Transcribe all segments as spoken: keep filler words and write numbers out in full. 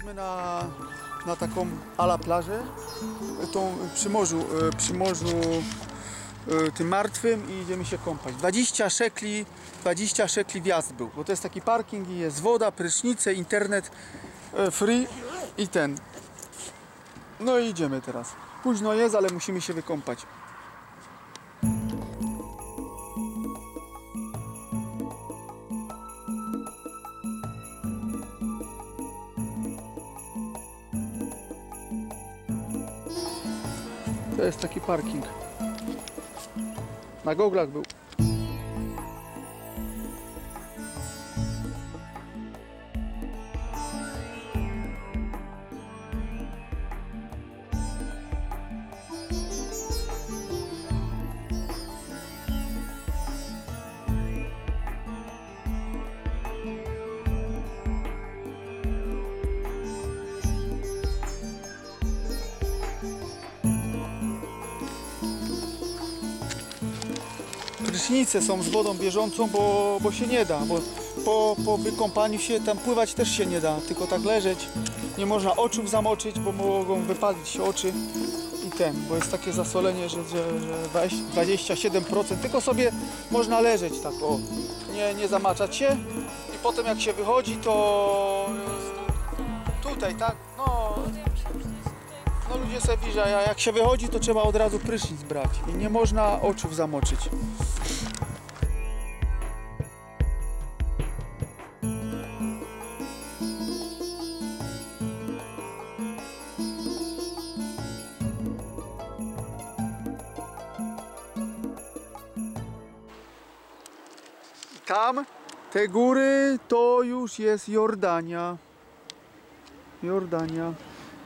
Przyjechaliśmy na, na taką ala plażę, tą przy morzu, przy morzu tym martwym i idziemy się kąpać. dwadzieścia szekli, dwadzieścia szekli wjazd był, bo to jest taki parking i jest woda, prysznice, internet free i ten. No i idziemy teraz. Późno jest, ale musimy się wykąpać. To jest taki parking. Na goglach był. Prysznice są z wodą bieżącą, bo, bo się nie da, bo po, po wykąpaniu się tam pływać też się nie da, tylko tak leżeć. Nie można oczu zamoczyć, bo mogą wypalić się oczy i ten, bo jest takie zasolenie, że, że, że dwadzieścia siedem procent, tylko sobie można leżeć tak, o, nie, nie zamaczać się i potem jak się wychodzi, to tutaj, tak, no, no ludzie sobie widzą, a jak się wychodzi, to trzeba od razu prysznic brać i nie można oczu zamoczyć. Tam, te góry, to już jest Jordania. Jordania.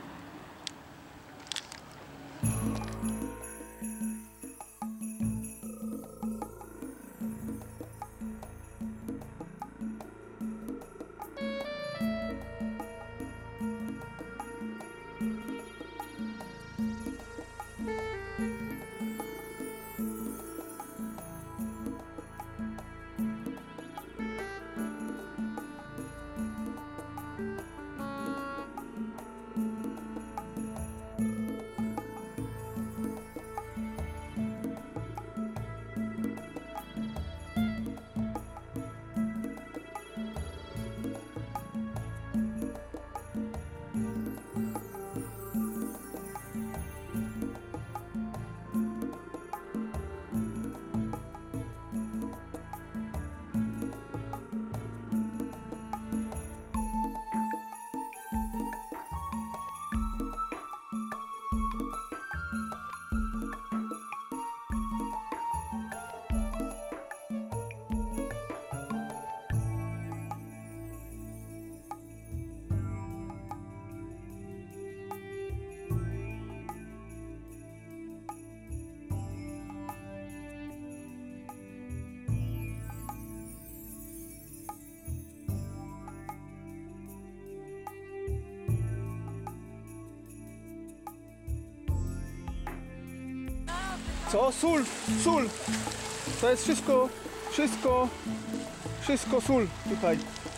Co? Sól, sól. To jest wszystko, wszystko, wszystko sól tutaj.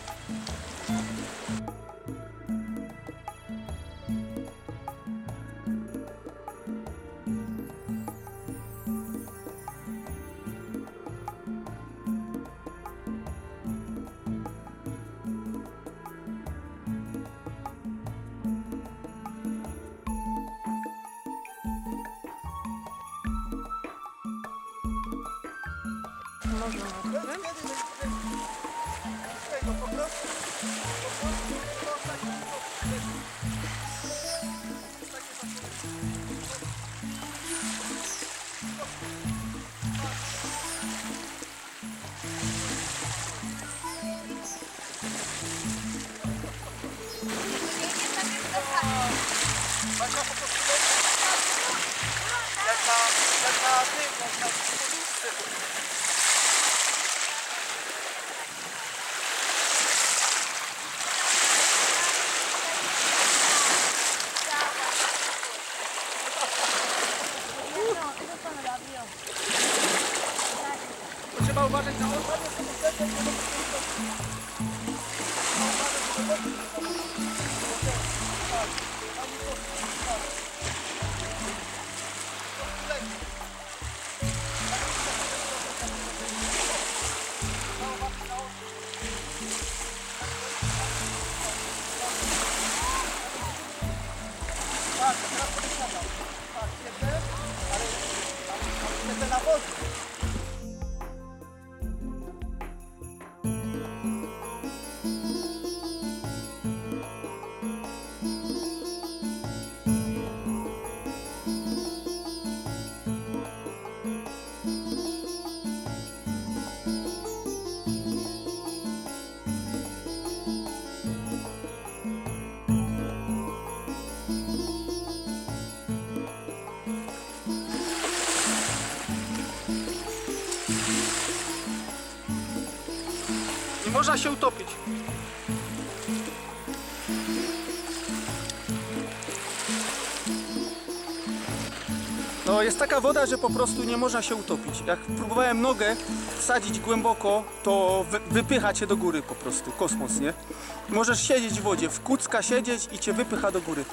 Można na to, Jak na, jak na tym, jak na spożywce. Trzeba uważać na oczy. Tak, teraz podsiadam. Tak, siedzę, ale siedzę na wodzie. Nie można się utopić. No jest taka woda, że po prostu nie można się utopić. Jak próbowałem nogę wsadzić głęboko, to wy, wypycha cię do góry po prostu, kosmos, nie? Możesz siedzieć w wodzie, w kucka siedzieć i cię wypycha do góry.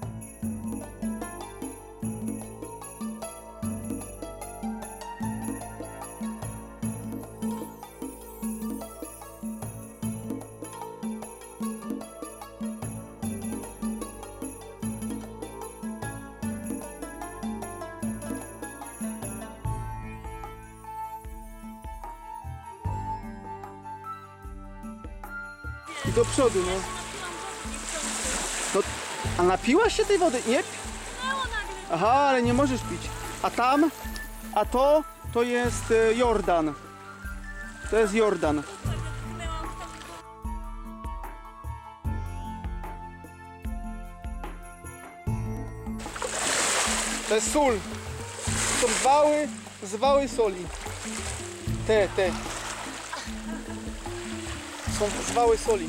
I do przodu, no. no. A napiłaś się tej wody? Nie? Aha, ale nie możesz pić. A tam, a to, to jest e, Jordan. To jest Jordan. To jest sól. Są zwały, zwały soli. Te, te. Są zwały soli.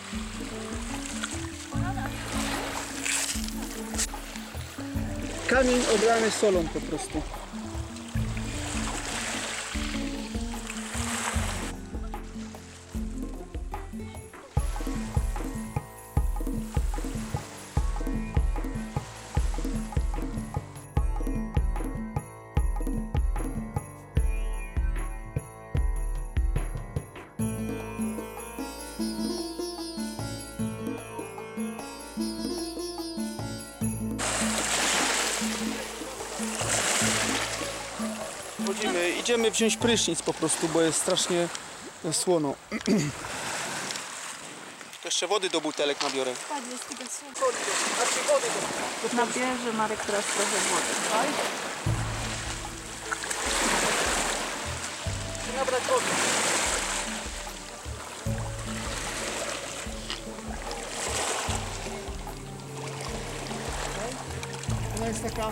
Kamień oblany solą po prostu. Chodzimy, idziemy wziąć prysznic po prostu, bo jest strasznie słono. To jeszcze wody do butelek nabiorę. Tak, jest tego słowa. Znaczy wody do... Nabierze Marek teraz trochę wody. Chcę nabrać wody. Ona jest taka...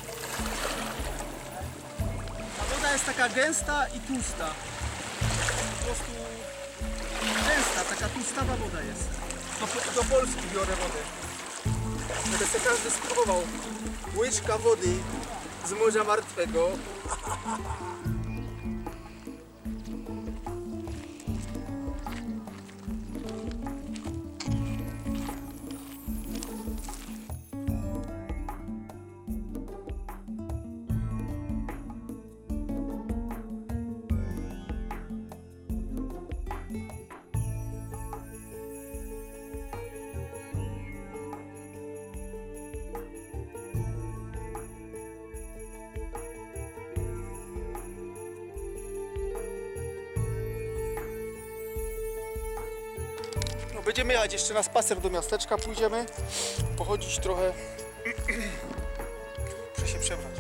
Ta woda jest taka gęsta i tłusta. Po prostu gęsta, taka tłustawa woda jest. Do, do Polski biorę wodę. Żeby sobie każdy spróbował. Łyczka wody z Morza Martwego. No, będziemy jechać jeszcze na spacer do miasteczka, pójdziemy pochodzić trochę. Muszę się przebrać.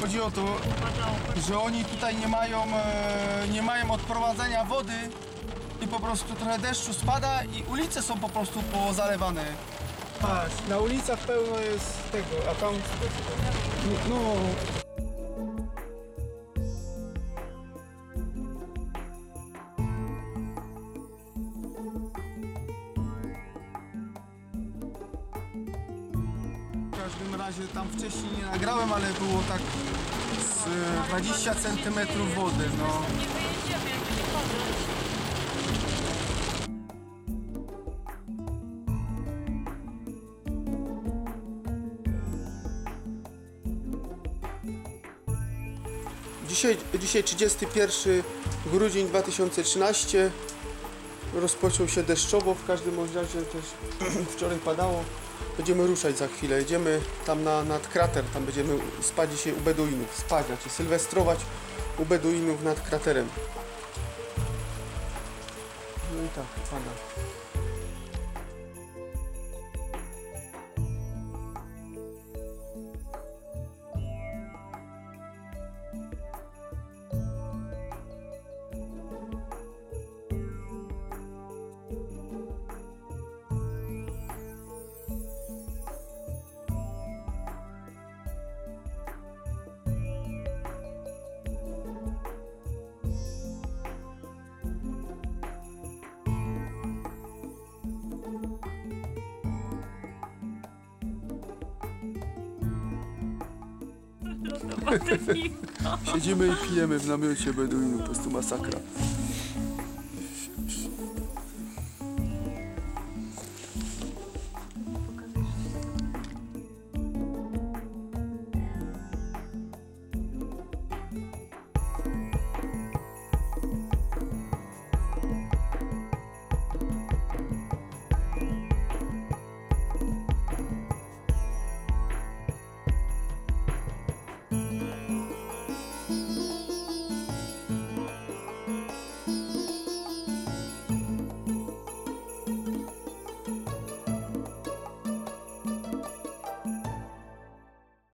Chodzi o to, że oni tutaj nie mają, e, nie mają odprowadzenia wody i po prostu trochę deszczu spada i ulice są po prostu pozalewane. Patrz, na ulicach pełno jest tego, a tam... No... W każdym razie tam wcześniej nie nagrałem, ale było tak z e, dwadzieścia centymetrów wody, no. Nie wyjedziemy, jak będzie padać. Dzisiaj, dzisiaj trzydziesty pierwszy grudzień dwa tysiące trzynasty. Rozpoczął się deszczowo, w każdym bądź razie też wczoraj padało. Będziemy ruszać za chwilę, jedziemy tam na, nad krater, tam będziemy spać dzisiaj u Beduinów, spać, znaczy sylwestrować u Beduinów nad kraterem. No i tak, pada. Siedzimy i pijemy w namiocie Beduinów, po prostu masakra.